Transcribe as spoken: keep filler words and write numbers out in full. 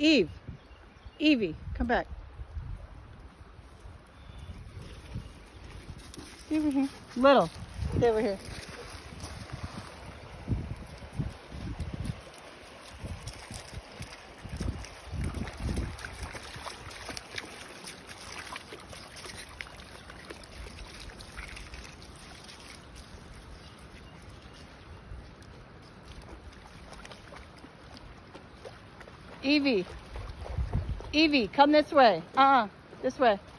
Eve. Evie, come back. Stay over here. Little. Stay over here. Evie. Evie, come this way. Uh-uh. This way.